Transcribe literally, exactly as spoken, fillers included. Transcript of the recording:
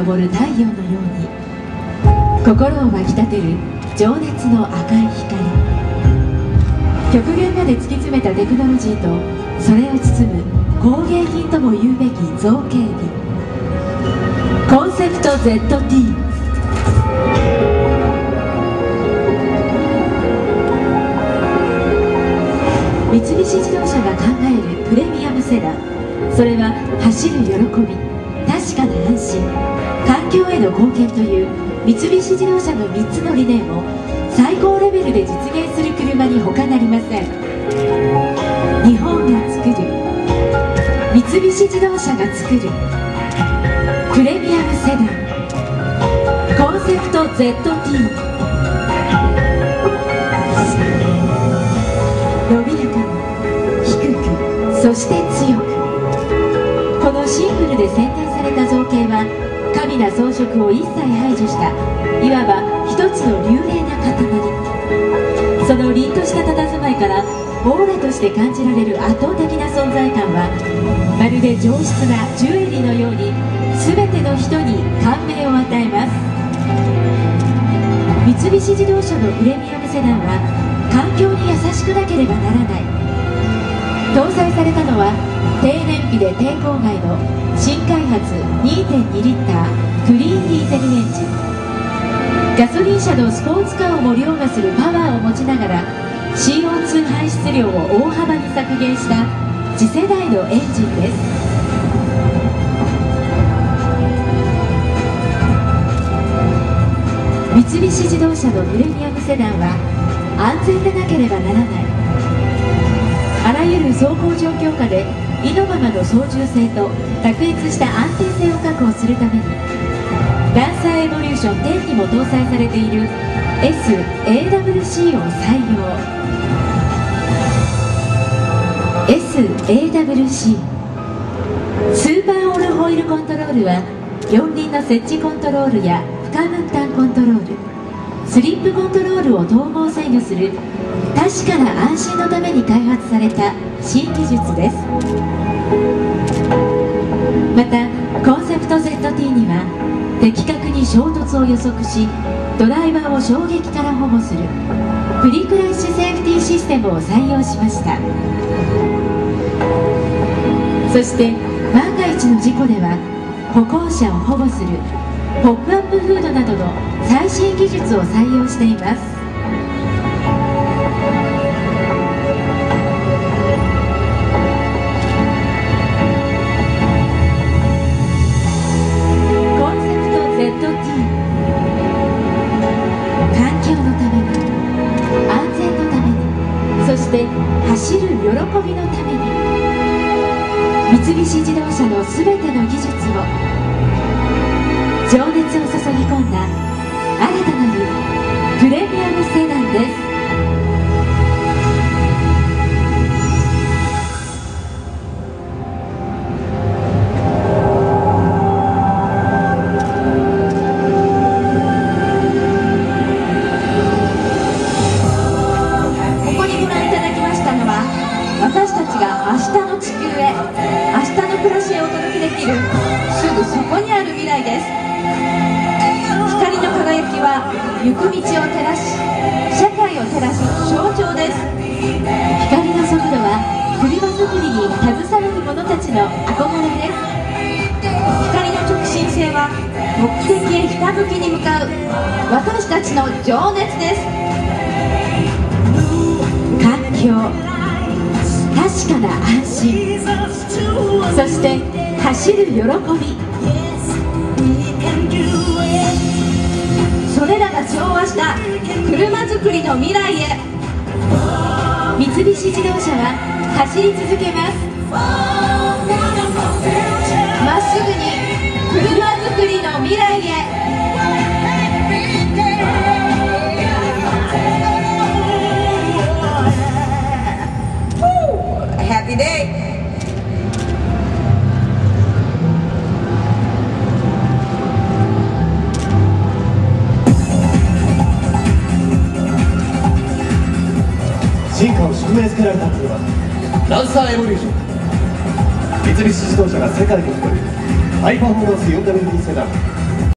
昇る太陽のように心を湧き立てる情熱の赤い光、極限まで突き詰めたテクノロジーとそれを包む工芸品とも言うべき造形美、コンセプト ゼットティー。 三菱自動車が考えるプレミアムセダン、それは走る喜び、確かな安心、環境への貢献という三菱自動車のみっつの理念を最高レベルで実現する車に他なりません。日本が作る、三菱自動車が作るプレミアムセダン、コンセプト ゼットティー。 伸びやかに低く、そして強く、このシンプルで洗練された造形は華美な装飾を一切排除したいわば一つの流麗な塊。その凛とした佇まいからオーラとして感じられる圧倒的な存在感はまるで上質なジュエリーのように全ての人に感銘を与えます。三菱自動車のプレミアムセダンは環境に優しくなければならない。搭載されたのは低燃費で低公害の新開発 にてんに リッタークリーンディーゼルエンジン。ガソリン車のスポーツカーをも凌駕するパワーを持ちながら シーオーツー 排出量を大幅に削減した次世代のエンジンです。三菱自動車のプレミアムセダンは安全でなければならない。あらゆる走行状況下で意のままの操縦性と卓越した安定性を確保するためにランサーエボリューションテンにも搭載されている エスエーダブリューシー を採用。 エスエーダブリューシー スーパーオールホイールコントロールは四輪の設置コントロールや負荷分担コントロール、スリップコントロールを統合制御する確かな安心のために開発された新技術です。またコンセプト ゼットティー には的確に衝突を予測しドライバーを衝撃から保護するプリクラッシュセーフティーシステムを採用しました。そして万が一の事故では歩行者を保護するポップアップフードなどの最新技術を採用しています。コンセプト ゼットティー、 環境のために、安全のために、そして走る喜びのために三菱自動車のすべての技術を情熱を注ぎ込んだ新たなるプレミアムセダンです。ここにご覧いただきましたのは私たちが明日の地球へ、明日の暮らしへお届けできるすぐそこにある未来です。光の輝きは行く道を照らし社会を照らす象徴です。光の速度は車作りに携わる者たちの憧れです。光の直進性は目的へひたむきに向かう私たちの情熱です。環境、確かな安心、そして走る喜び、それらが調和した車作りの未来へ三菱自動車は走り続けます。まっすぐに車作りの未来へ。Happy day! 進化を宿命づけられた車、ランサーエボリューション。三菱自動車が世界で誇るハイパフォーマンス フォーダブリューディー セダン